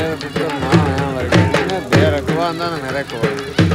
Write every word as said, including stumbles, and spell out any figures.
पुत्र मां यहाँ वर्गे में बेरकवा ना मेरे को